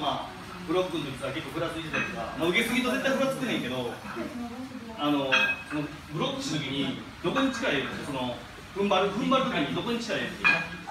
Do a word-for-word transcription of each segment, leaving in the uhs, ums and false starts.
まあブロックの時さ結構ふらついてたりとか、まあ、受けすぎると絶対ふらつくねんけど、あのそのブロックした時にどこに力入れるの？その踏ん張る踏ん張る時にどこに力入れる？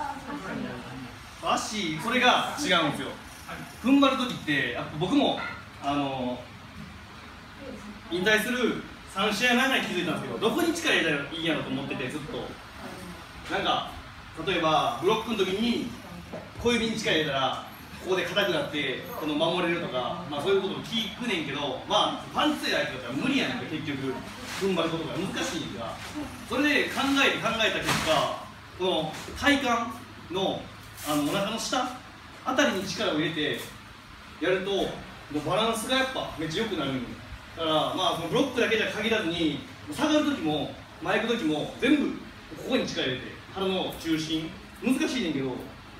足、それが違うんですよ。踏ん張る時って僕もあの引退するさん試合前に気づいたんですけど、どこに力入れたらいいんやろと思ってて、ずっとなんか例えばブロックの時に小指に力入れたらここで硬くなってこの守れるとか、まあ、そういうことも聞くねんけど、まあパンツや相手だったら無理やねんか、結局踏ん張ることが難しいんだ。それで考えて考えた結果、この体幹のあのお腹の下あたりに力を入れてやるとバランスがやっぱめっちゃ良くなるんだから、まあそのブロックだけじゃ限らずに下がる時も前行く時も全部ここに力入れて腹の中心、難しいねんけど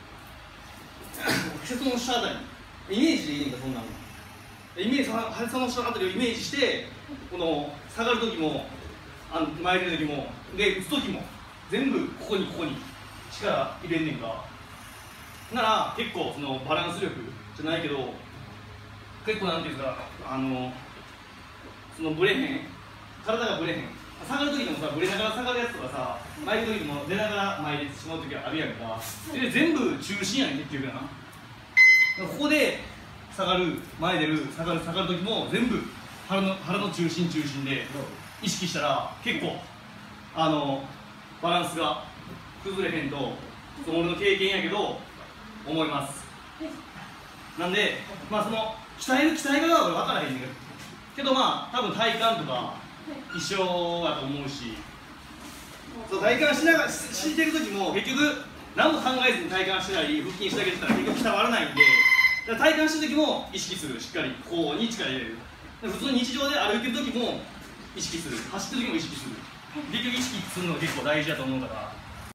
へその下あたりイメージでいいねんか、そんなのイメージ、へその下あたりをイメージしてこの下がる時もあの前出る時もで打つ時も全部ここにここに力入れんねんか。なら結構そのバランス力じゃないけど結構なんていうんですか、あのそのブレへん、体がブレへん、下がる時でもさブレながら下がるやつとかさ、前の時でも出ながら前にしまう時はあるやんか。で全部中心やねん結局な。ここで下がる前出る下がる下がる時も全部腹の腹の中心中心で意識したら結構あのバランスが崩れへんと、その俺の経験やけど思います。なんでまあその鍛える鍛え方は俺分からへんねんけど、まあ多分体幹とか一緒やと思うし、そう体幹しながらしてる時も結局何も考えずに体幹してたり腹筋してあげてたら結局伝わらないんで、だから体幹してる時も意識する、しっかりこうに力入れる。普通に日常で歩いてる時も意識する、走ってる時も意識する。結局意識するのが結構大事だと思うから。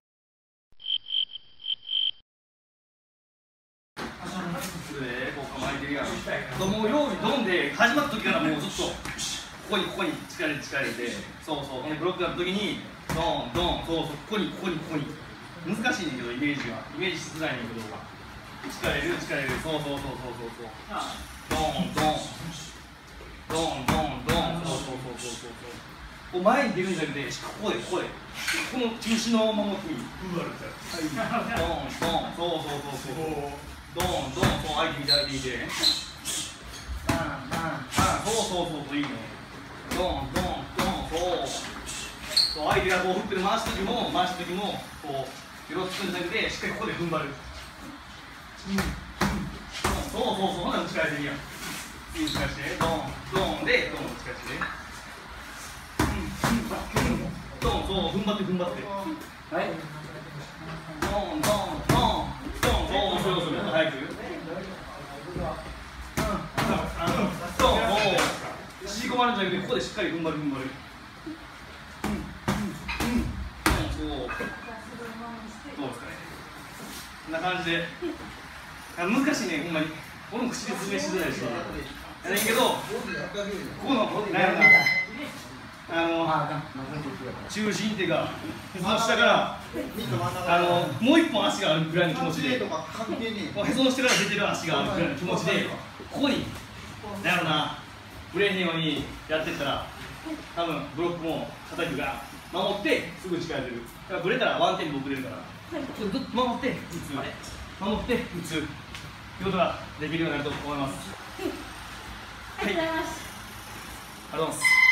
こう構えてるやん。もう用意ドンで始まった時からもうずっとここにここに力入れて力入れて、そうそう、ブロックやった時にドンドン、そうそう、ここにここにここに。難しいねんけどイメージはイメージしづらいねんけど、力入れる力入れる、そうそうそうそうそうそう、ドンドンドンドンドン、そうそうそうそうそうそう、前に出るんじゃなくてここでここでこの中心のまま組み、ドンドン、そうそうそうそう、ドンドン、そう相手見て相手見て、バンバンバン、そうそうそうそう、いいね、ドンドンドン、そうそう、相手がこうフックで回す時も回す時もこうよろつくんじゃなくてしっかりここで踏ん張る、うんうん、そうそうそう、ほんなら力入れていいやん、いい力して、ドンドンでドン力して、うんうん、ドン、そう踏ん張って踏ん張って、はい、ドンドンドンドン、そうそうそう、もっと早く、ドン、もう縮こまるんじゃなくてここでしっかり踏ん張る踏ん張る、そうどうですかね、こんな感じで難しいね、ほんまに俺も口で説明しづらいしやねんけど、ここの何やろな、あの中心っていうかへその下からあのもう一本足があるぐらいの気持ちで、へその下から出てる足があるぐらいの気持ちでここに何やろな、ブレへんようにやってったら多分ブロックも叩くが守ってすぐ力入れる。だからブレたらワンテンポ遅れるから、ずっと守って打つ、守って打つってことができるようになると思います。はい、ありがとうございます。